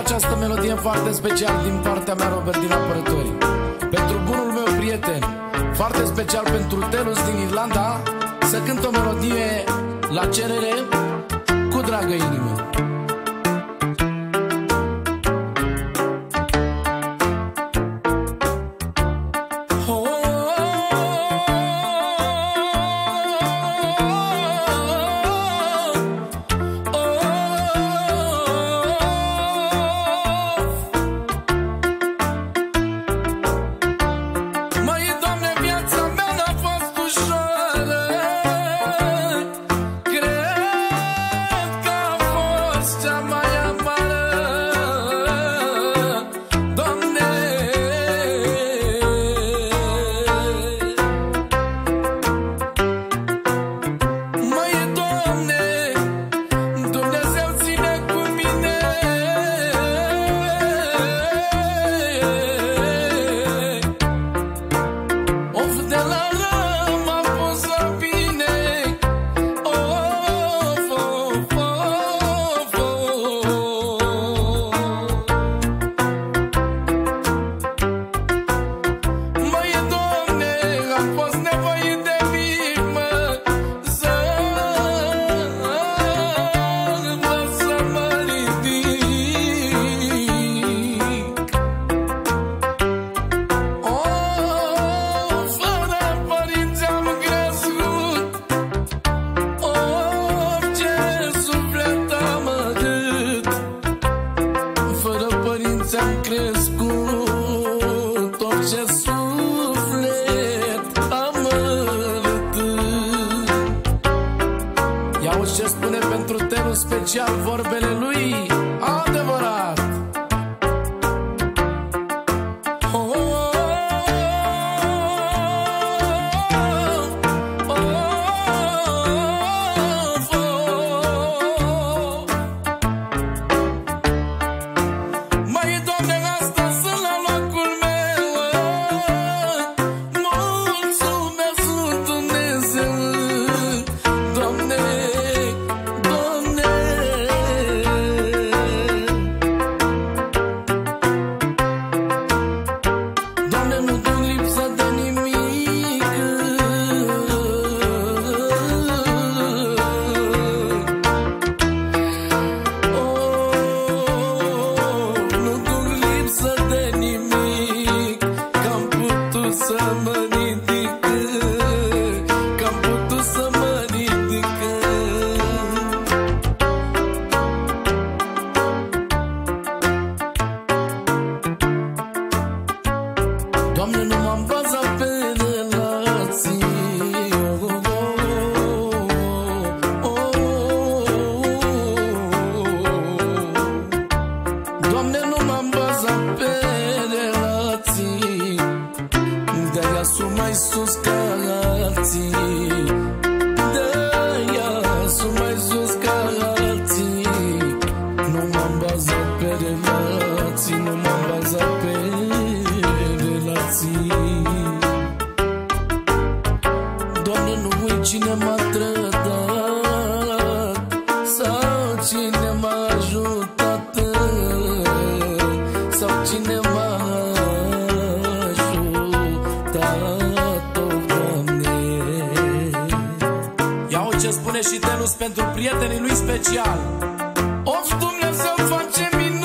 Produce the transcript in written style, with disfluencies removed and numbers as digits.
această melodie foarte special din partea mea, Robert din Apărători, pentru bunul meu prieten, foarte special pentru Telus din Irlanda, să cânt o melodie la cerere cu dragă inimă. Am crescut, orice suflet am rătât. Ia uite ce spune pentru Telus special vorbele lui adevărat. Doamne, nu m-am bazat pe relații, Doamne, nu m-am bazat pe relații, de-aia sunt mai sus ca alții, de-aia sunt mai sus ca alții. Nu m-am bazat pe relații, nu m-am bazat pe relații. Doamne, nu uit cine m-a trădat sau cine m-a ajutat sau cine m-a ajutat, oh, Doamne. Ia uite ce spune și Telus pentru prietenii lui special. Of, Dumnezeu face minuni.